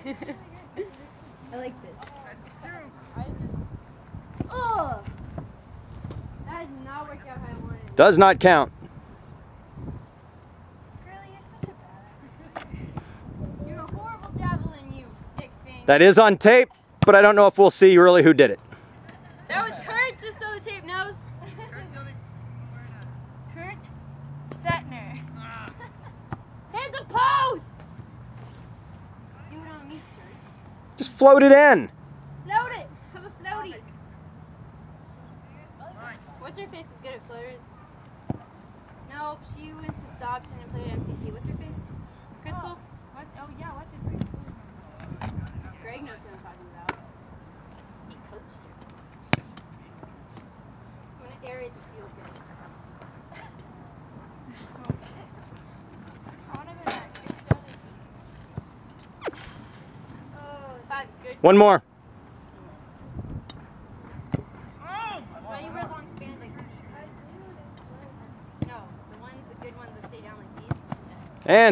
I like this. Oh! That did not work out how I wanted. Does not count. Girlie, you're such a bad. You're a horrible javelin, you stick thing. That is on tape, but I don't know if we'll see really who did it. That was Kurt, just so the tape knows. Kurt Setner. Hit the post! Do it on me, Kurt. Just float it in. Float it! Have a floaty. What's her face is good at floaters? No, she went to Dobson and played at MCC. What's her face? Crystal? What? Oh yeah, what's it? Greg knows what I'm talking about. He coached her. I'm gonna aerate the field here. I wanna go back. Five, good. One more. That's why you wear long spandex. No, the good ones that stay down like these. And